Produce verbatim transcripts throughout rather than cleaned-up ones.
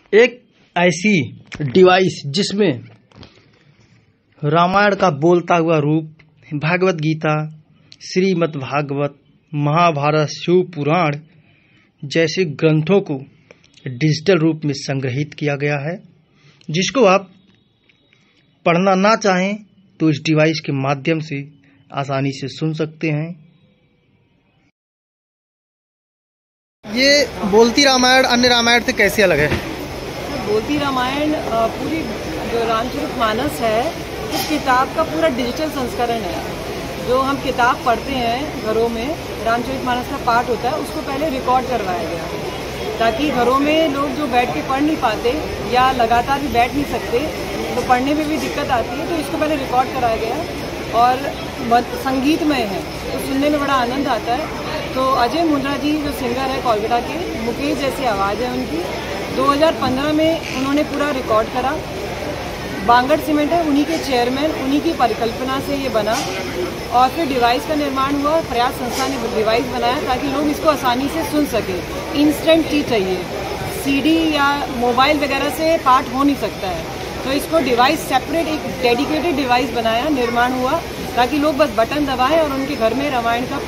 एक ऐसी डिवाइस जिसमें रामायण का बोलता हुआ रूप, भागवत गीता, श्रीमद् भागवत, महाभारत, शिव पुराण जैसे ग्रंथों को डिजिटल रूप में संग्रहित किया गया है, जिसको आप पढ़ना ना चाहें तो इस डिवाइस के माध्यम से आसानी से सुन सकते हैं। ये बोलती रामायण अन्य रामायण से कैसे अलग है? बोलती रामायण पूरी जो रामचरितमानस है उस किताब का पूरा डिजिटल संस्करण है। जो हम किताब पढ़ते हैं घरों में, रामचरितमानस का पाठ होता है, उसको पहले रिकॉर्ड करवाया गया ताकि घरों में लोग जो बैठ के पढ़ नहीं पाते या लगातार भी बैठ नहीं सकते तो पढ़ने में भी दिक्कत आती है, तो इसको पहले रिकॉर्ड कराया गया और संगीतमय है तो सुनने में बड़ा आनंद आता है। तो अजय मुंद्रा जी जो सिंगर है कोलकाता के, मुकेश जैसी आवाज़ है उनकी, दो हज़ार पंद्रह में उन्होंने पूरा रिकॉर्ड करा। बांगड़ सीमेंट है उन्हीं के चेयरमैन, उन्हीं की परिकल्पना से ये बना और फिर डिवाइस का निर्माण हुआ। प्रयास संस्था ने डिवाइस बनाया ताकि लोग इसको आसानी से सुन सके। इंस्टेंट चीज चाहिए, सीडी या मोबाइल वगैरह से पाठ हो नहीं सकता है, तो इसको डिवाइस सेपरेट एक डेडिकेटेड डिवाइस बनाया, निर्माण हुआ ताकि लोग बस बटन दबाएं और उनके घर में रामायण का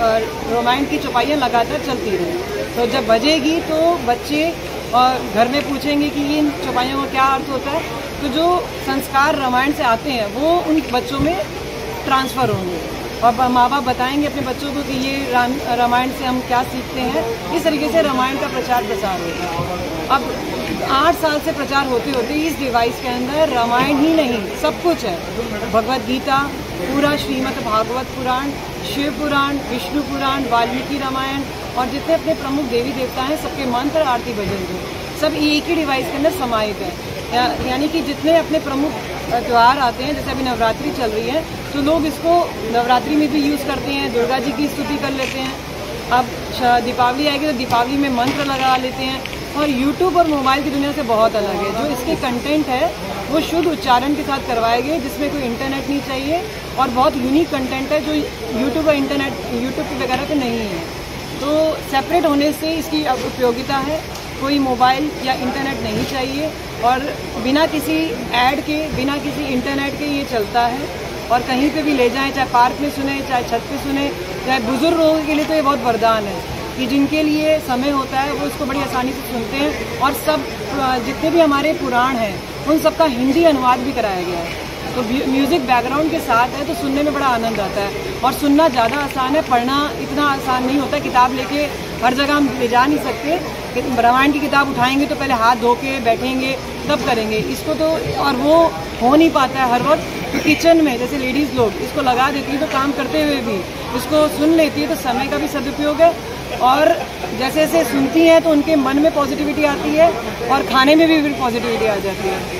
रामायण की चौपाइयाँ लगातार चलती रहें। तो जब बजेगी तो बच्चे और घर में पूछेंगे कि इन चौपाइयों का क्या अर्थ होता है, तो जो संस्कार रामायण से आते हैं वो उन बच्चों में ट्रांसफ़र होंगे और माँ बाप बताएंगे अपने बच्चों को कि ये रामायण से हम क्या सीखते हैं। इस तरीके से रामायण का प्रचार प्रसार होगा। अब आठ साल से प्रचार होते होते इस डिवाइस के अंदर रामायण ही नहीं सब कुछ है, भगवत गीता, पूरा श्रीमद् भागवत पुराण, शिव पुराण, विष्णु पुराण, वाल्मीकि रामायण और जितने अपने प्रमुख देवी देवता हैं सबके मंत्र, आरती, भजन सब एक ही डिवाइस के अंदर समाहित है। या, यानी कि जितने अपने प्रमुख त्यौहार आते हैं, जैसे अभी नवरात्रि चल रही है तो लोग इसको नवरात्रि में भी यूज़ करते हैं, दुर्गा जी की स्तुति कर लेते हैं। अब दीपावली आएगी तो दीपावली में मंत्र लगा लेते हैं। और यूट्यूब और मोबाइल की दुनिया से बहुत अलग है। जो इसके कंटेंट है वो शुद्ध उच्चारण के साथ करवाए गए, जिसमें कोई इंटरनेट नहीं चाहिए और बहुत यूनिक कंटेंट है जो यूट्यूब और इंटरनेट यूट्यूब की वगैरह पे नहीं है। तो सेपरेट होने से इसकी उपयोगिता है, कोई मोबाइल या इंटरनेट नहीं चाहिए और बिना किसी ऐड के, बिना किसी इंटरनेट के ये चलता है और कहीं पे भी ले जाएं, चाहे पार्क में सुने, चाहे छत पे सुने, चाहे बुजुर्ग लोगों के लिए तो ये बहुत वरदान है कि जिनके लिए समय होता है वो इसको बड़ी आसानी से सुनते हैं। और सब जितने भी हमारे पुराण हैं उन सबका हिंदी अनुवाद भी कराया गया है, तो म्यूज़िक बैकग्राउंड के साथ है तो सुनने में बड़ा आनंद आता है। और सुनना ज़्यादा आसान है, पढ़ना इतना आसान नहीं होता। किताब लेके हर जगह हम ले जा नहीं सकते। रामायण की किताब उठाएंगे तो पहले हाथ धो के बैठेंगे तब करेंगे इसको, तो और वो हो नहीं पाता है हर वक्त। तो किचन में जैसे लेडीज़ लोग इसको लगा देती है तो काम करते हुए भी इसको सुन लेती है, तो समय का भी सदुपयोग है और जैसे जैसे सुनती हैं तो उनके मन में पॉजिटिविटी आती है और खाने में भी पॉजिटिविटी आ जाती है।